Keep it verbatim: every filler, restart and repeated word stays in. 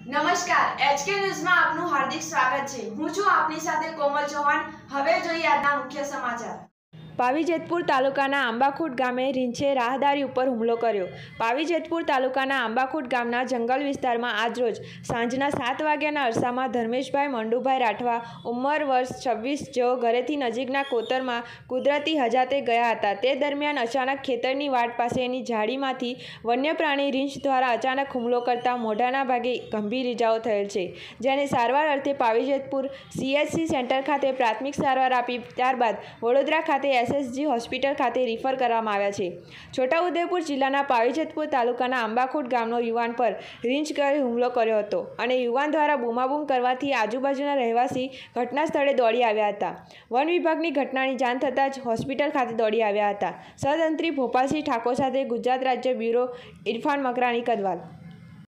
નમસ્કાર, એચકે ન્યૂઝમાં આપનું હાર્દિક સ્વાગત છે। હું છું આપની સાથે કોમલ ચૌહાણ। હવે જોઈએ આજના મુખ્ય સમાચાર। પાવીજેતપુર તાલુકાના આંબાખુટ ગામે રીંછે રાહદારી ઉપર હુમલો કર્યો। પાવીજેતપુર તાલુકાના આંબાખુટ ગામના જંગલ વિસ્તારમાં આજરોજ સાંજના સાત વાગ્યાના અરસામાં ધર્મેશભાઈ મંડુભાઈ રાઠવા ઉંમર વર્ષ છવ્વીસ જેઓ ઘરેથી નજીકના કોતરમાં કુદરતી હજાતે ગયા હતા। તે દરમિયાન અચાનક ખેતરની વાડ પાસેની ઝાડીમાંથી વન્ય પ્રાણી રીંછ દ્વારા અચાનક હુમલો કરતા મોઢાના ભાગે ગંભીર ઇજાઓ થયેલ છે, જેને સારવાર અર્થે પાવીજેતપુર સીએચસી સેન્ટર ખાતે પ્રાથમિક સારવાર આપી ત્યારબાદ વડોદરા ખાતે એસએસજી હોસ્પિટલ ખાતે રિફર કરવામાં આવ્યા છે। છોટાઉદેપુર જિલ્લાના પાવીજેતપુર તાલુકાના આંબાખુટ ગામનો યુવાન પર રીંછ કરી હુમલો કર્યો હતો અને યુવાન દ્વારા બૂમાબૂમ કરવાથી આજુબાજુના રહેવાસી ઘટના સ્થળે દોડી આવ્યા હતા। વન વિભાગની ઘટનાની જાણ થતાં જ હોસ્પિટલ ખાતે દોડી આવ્યા હતા। સહતંત્રી ભોપાલસિંહ ઠાકોર સાથે ગુજરાત રાજ્ય બ્યુરો ઇરફાન મકરાણી કદવાલ।